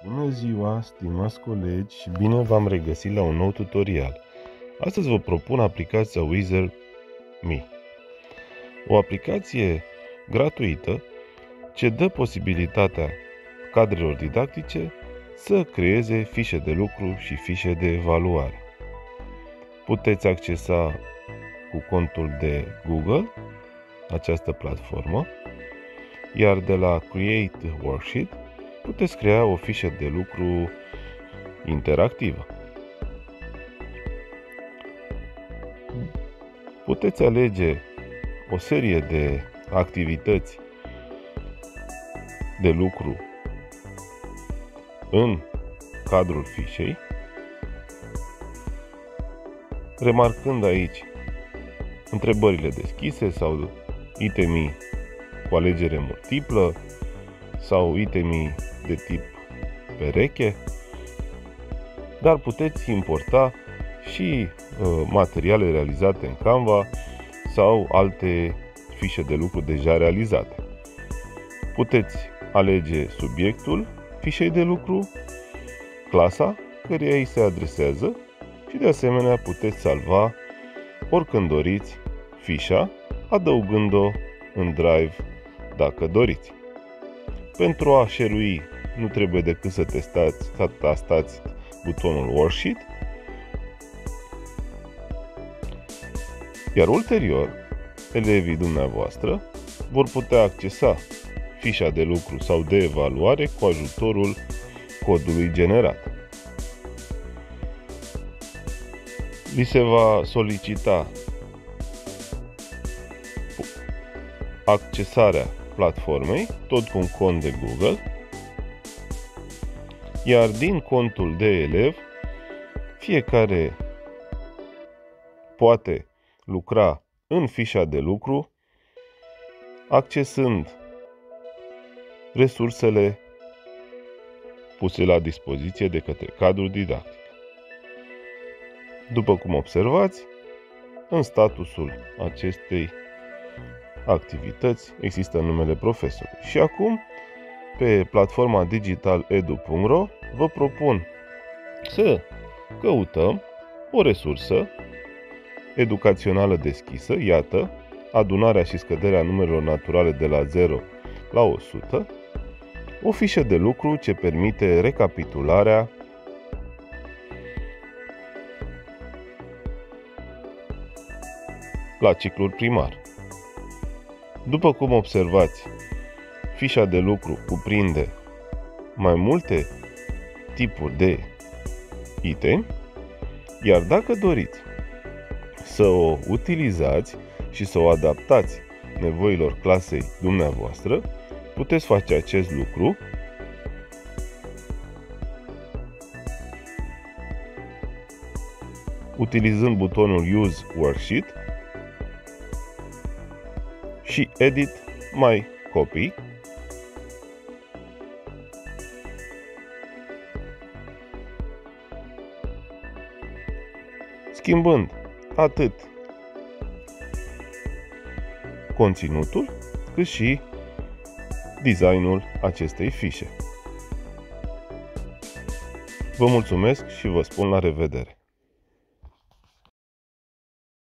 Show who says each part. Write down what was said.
Speaker 1: Bună ziua, stimați colegi, și bine v-am regăsit la un nou tutorial. Astăzi vă propun aplicația Wizard.me, o aplicație gratuită ce dă posibilitatea cadrelor didactice să creeze fișe de lucru și fișe de evaluare. Puteți accesa cu contul de Google această platformă, iar de la Create Worksheet puteți crea o fișă de lucru interactivă. Puteți alege o serie de activități de lucru în cadrul fișei, remarcând aici întrebările deschise sau itemii cu alegere multiplă sau itemii de tip pereche, dar puteți importa și materiale realizate în Canva sau alte fișe de lucru deja realizate. Puteți alege subiectul fișei de lucru, clasa căreia îi se adresează și de asemenea puteți salva oricând doriți fișa, adăugând-o în Drive dacă doriți. Pentru a share-ui nu trebuie decât să tastați butonul Worksheet, iar ulterior elevii dumneavoastră vor putea accesa fișa de lucru sau de evaluare cu ajutorul codului generat. Li se va solicita accesarea platformei, tot cu un cont de Google, iar din contul de elev fiecare poate lucra în fișa de lucru accesând resursele puse la dispoziție de către cadrul didactic. După cum observați, în statusul acestei activități există numele profesorului. Și acum, pe platforma digitaledu.ro, vă propun să căutăm o resursă educațională deschisă, iată, adunarea și scăderea numerelor naturale de la 0 la 100, o fișă de lucru ce permite recapitularea la ciclul primar. După cum observați, fișa de lucru cuprinde mai multe tipuri de itemi, iar dacă doriți să o utilizați și să o adaptați nevoilor clasei dumneavoastră, puteți face acest lucru utilizând butonul Use Worksheet și Edit My Copy, schimbând atât conținutul cât și designul acestei fișe. Vă mulțumesc și vă spun la revedere!